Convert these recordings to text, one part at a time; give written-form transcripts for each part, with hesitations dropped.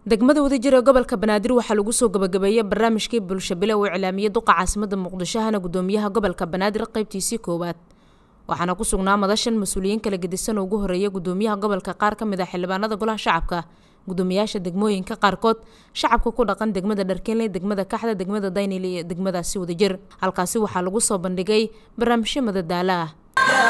degmada wadajir ee gobolka Banaadir waxaa lagu soo gabagabeeyay barnaamijkii bulsho bilo oo iclaamiyay duqa caasimada Muqdisho hana gudoomiyaha gobolka Banaadir qaybtiisii koowaad waxaana ku sugnaa madashan mas'uuliyiin kala gedisan oo ugu horeeyay gudoomiyaha gobolka qaar ka mid ah xildhibaanada golaha shacabka gudoomiyaasha degmooyinka qaarkood shacabka ku dhaqan degmada Dharkeenley degmada Kaxda degmada Daynil iyo degmadaasi Wadajir halkaasi waxaa lagu soo bandhigay barnaamijyo madadaalo ah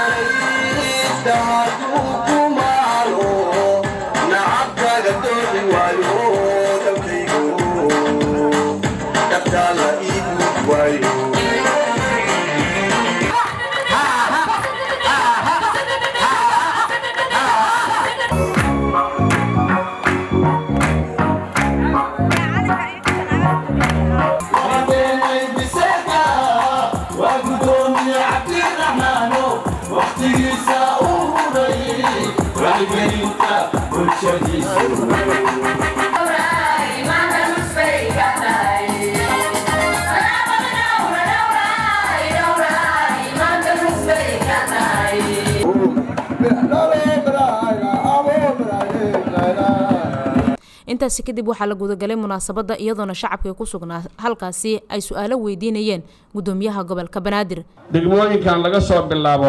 intaas kadib waxaa la gudagalay munaasabada iyadoona shacabka ku sugnaa halkaasi ay su'aalo weydiinayeen gudoomiyaha gobolka Banaadir degmooyinkan laga soo bilaabo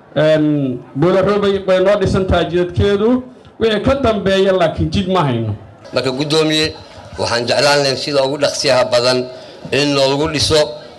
boolaroobay bay noo dhisantaa jidadkeedu wixii ka dambeeya laakiin jid ma hayno marka gudoomiye waxaan jeclaan lahayn sida ugu dhaqsiyaha badan in lagu dhiso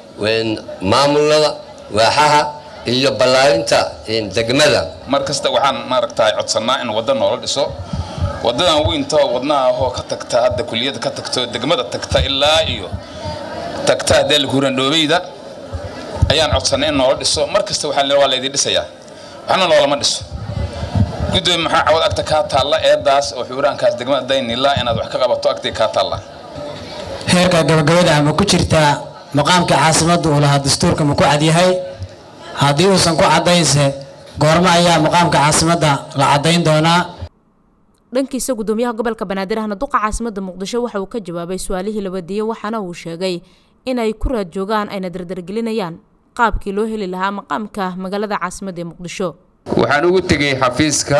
maamulada waaxaha iyo balaarinta degmada markasta waxaan maaragtay codsanaa in wada nool dhiso wadadan weynta wadnaha oo ka tagta hadda kuliyada ka tagto degmada tagta ilaa iyo tagta dal huran dhoobeyda ayaan codsanay in nool dhiso markasta waxaan leeyahay waa la idin dhisayaa waxna loolama dhiso gudoomiye maxaa cawad agta ka taala eedaas oo xuuraankaas degmada Daynil inaad wax ka qabato agtay ka taala heerka gabagabada ama ku jirta maqaamka caasimada oo laha dastuurka ma ku cad yahay hadii uusan ku cadayse goorma ayaa maqaamka caasimada la cadayn doonaa dhankiisa gudoomiyaha gobolka Banaadir ahna duqa caasimada Muqdisho waxa uu ka jawaabay su'aalihii la wadiiyay waxaana uu sheegay in ay ku raad joogaan ayna dardargelinayaan qaabkii loo heli lahaa maqaamka magaalada caasimada ee Muqdisho waxaan ugu tagay xafiiska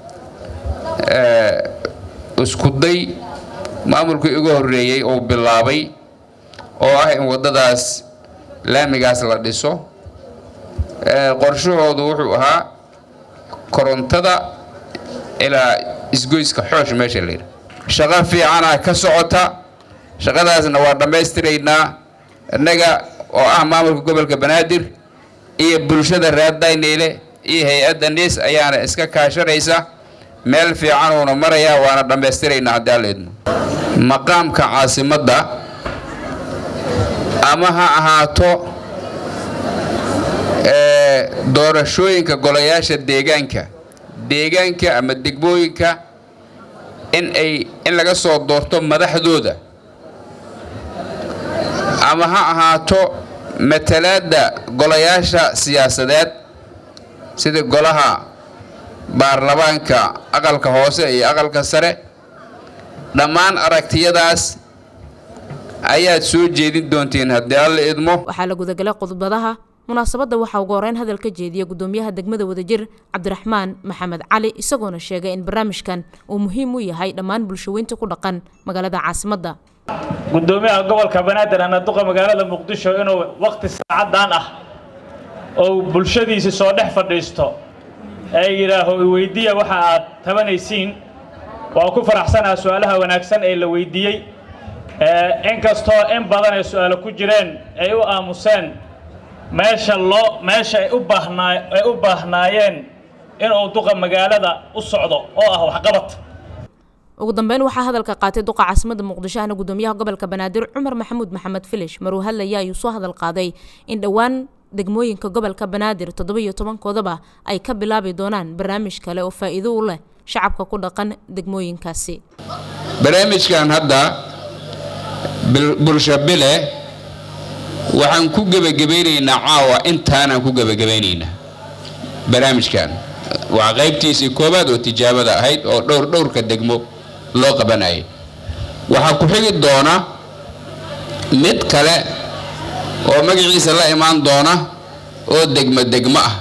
isku day maamulkii ugu horeeyay oo bilaabay oo ah in wadadaas laamigaas la dhiso qorshahoodu wuxuu ahaa korontada ilaa isgoyska xoosh meesha leeyahay shaqo fiican ah ka socota shaqadaasna waa dhameystiraynaa annaga oo ah maamulka gobolka Banaadir iyo bulshada reer Daynil iyo hay'adda NIS ayaana iska kaashanaysa meel fiican oo maraya waana dhameystiraynaa cadaaladna maqaamka caasimada ama ha ahaato doorashooyinka golayaasha deegaanka ama degmooyinka in laga soo doorto madaxdooda ama ha ahaato matalaada golayaasha siyaasadeed sida golaha baarlamaanka aqalka hoose iyo aqalka sare dhammaan aragtiyadaas ayaad soo jeedin doontiin haddii alla idmo waxaa la gudagalay qodobadaha munaasabada waxa ugu horeyn hadal ka jeediyay gudoomiyaha degmada Wadajir Cabdiraxmaan Maxamed Cali isagoona sheegay in barnaamijkan uu muhiim u yahay dhammaan bulshooyinka ku dhaqan magaalada caasimada gudoomiyaha gobolka Banaadir ana duqa magaalada Muqdisho inuu waqti saacadan ah oo bulshadiisa soo dhex fadhiisto ay yiraaho weydiiya waxa aad tabanaysiin waa ku faraxsanahay su'aalaha wanaagsan ee la weydiiyay inkastoo in badan ay su'aalo ku jireen ay u aamuseen meesha ay u baahnaayeen in uu duqa magaalada u socdo oo ah wax qabad ugu dambeyn waxaa hadalka qaatay duqa caasimada Muqdisho ahna gudoomiyaha gobolka Banaadir Cumar Maxamuud Maxamed Filish maruu hadlaya ayuu soo hadal qaaday in dhawaan degmooyinka gobolka Banaadir 17 koodaba ay ka bilaabi doonaan barnaamij kale oo faa'iido u leh shacabka ku dhaqan degmooyinkaasi barnaamijkan hadda bulsho bile waxaan ku gabagabaynaynaa caawa intaanaan ku gabagabaynaynaa barnaamijkan waa qaybtiisii koobaad oo tijaabada ahayd oo dhowrka degmo loo qabanayay waxaa ku xigi doona mid kale oo magaciisa la imaan doona oo degmo ah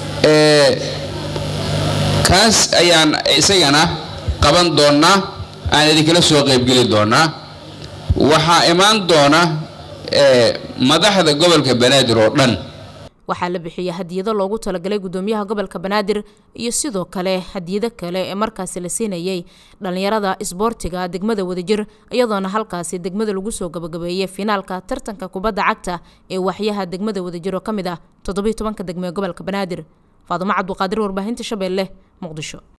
kaas ayaan isagana qaban doonaa aan idinkala soo qaybgeli doonaa waxaa imaan doona madaxda gobolka Banaadir oo dhan waxaa la bixiyay hadiyado loogu talagalay gudoomiyaha gobolka Banaadir iyo sidoo kale hadiyado kale ee markaas la siinayay dhalinyarada isboortiga degmada Wadajir iyadoona halkaas degmada lagu soo gabagabeeyay finaalka tartanka kubadda cagta ee waxyaha degmada Wadajir oo kamid ah 17 degmo gobolka Banaadir. Faaduma Cabduqaadir, warbaahinta Shabeelle, Muqdisho.